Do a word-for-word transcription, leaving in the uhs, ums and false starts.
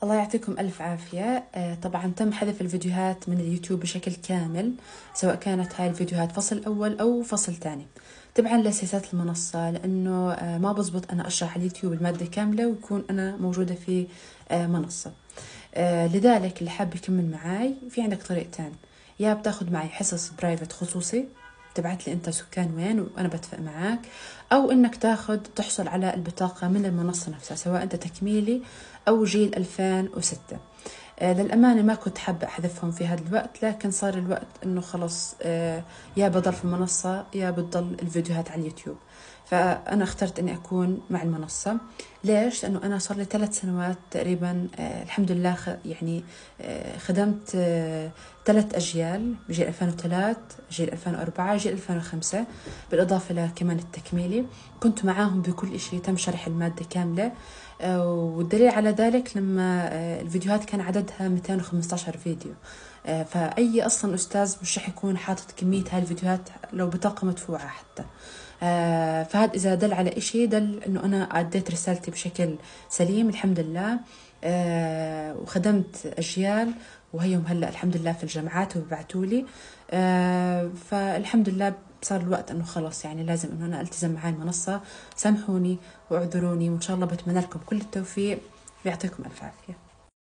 الله يعطيكم ألف عافية. آه، طبعا تم حذف الفيديوهات من اليوتيوب بشكل كامل، سواء كانت هاي الفيديوهات فصل أول أو فصل تاني، تبعا لسياسات المنصة، لأنه آه، ما بزبط أنا أشرح على اليوتيوب المادة كاملة ويكون أنا موجودة في آه، منصة. آه، لذلك اللي حاب يكمل معاي في عندك طريقتين: يا بتاخد معي حصص برايفت خصوصي، تبعت لي انت سكان وين وانا بتفق معاك، او انك تاخد تحصل على البطاقة من المنصة نفسها، سواء انت تكميلي او جيل ألفين وستة. آه للأمانة ما كنت حابة أحذفهم في هذا الوقت، لكن صار الوقت إنه خلص، آه يا بضل في المنصة يا بتضل الفيديوهات على اليوتيوب. فأنا اخترت إني أكون مع المنصة. ليش؟ لأنه أنا صار لي ثلاث سنوات تقريبا، آه الحمد لله، خ يعني آه خدمت آه ثلاث أجيال: جيل ألفين وثلاثة، جيل ألفين وأربعة، جيل ألفين وخمسة، بالإضافة لكمان التكميلي. كنت معاهم بكل إشي، تم شرح المادة كاملة. آه، والدليل على ذلك لما آه، الفيديوهات كان عددها مئتين وخمسة عشر فيديو. آه، فأي أصلا أستاذ مش رح يكون حاطط كمية هاي الفيديوهات لو بطاقة مدفوعة حتى. آه، فهذا إذا دل على إشي، دل إنه أنا أديت رسالتي بشكل سليم الحمد لله. آه، وخدمت أجيال، وهيهم هلا الحمد لله في الجامعات وببعتولي. آه، فالحمد لله صار الوقت انه خلص، يعني لازم انه انا التزم مع المنصة. سامحوني واعذروني، وان شاء الله بتمنى لكم كل التوفيق، ويعطيكم الف عافية.